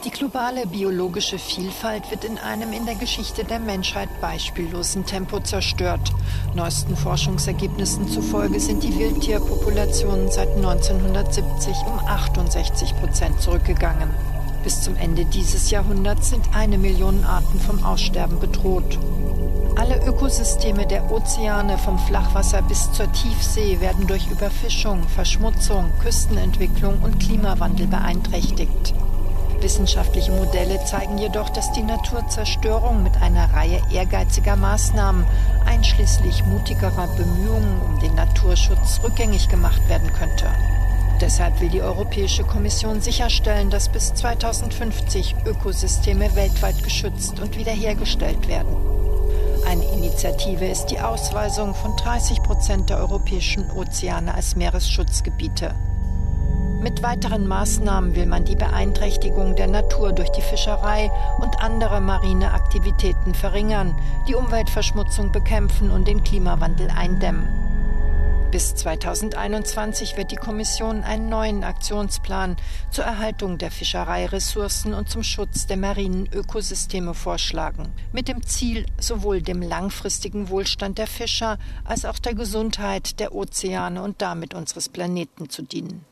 Die globale biologische Vielfalt wird in einem in der Geschichte der Menschheit beispiellosen Tempo zerstört. Neuesten Forschungsergebnissen zufolge sind die Wildtierpopulationen seit 1970 um 68% zurückgegangen. Bis zum Ende dieses Jahrhunderts sind 1 Million Arten vom Aussterben bedroht. Alle Ökosysteme der Ozeane vom Flachwasser bis zur Tiefsee werden durch Überfischung, Verschmutzung, Küstenentwicklung und Klimawandel beeinträchtigt. Wissenschaftliche Modelle zeigen jedoch, dass die Naturzerstörung mit einer Reihe ehrgeiziger Maßnahmen, einschließlich mutigerer Bemühungen um den Naturschutz, rückgängig gemacht werden könnte. Deshalb will die Europäische Kommission sicherstellen, dass bis 2050 Ökosysteme weltweit geschützt und wiederhergestellt werden. Eine Initiative ist die Ausweisung von 30% der europäischen Ozeane als Meeresschutzgebiete. Mit weiteren Maßnahmen will man die Beeinträchtigung der Natur durch die Fischerei und andere marine Aktivitäten verringern, die Umweltverschmutzung bekämpfen und den Klimawandel eindämmen. Bis 2021 wird die Kommission einen neuen Aktionsplan zur Erhaltung der Fischereiressourcen und zum Schutz der marinen Ökosysteme vorschlagen, mit dem Ziel, sowohl dem langfristigen Wohlstand der Fischer als auch der Gesundheit der Ozeane und damit unseres Planeten zu dienen.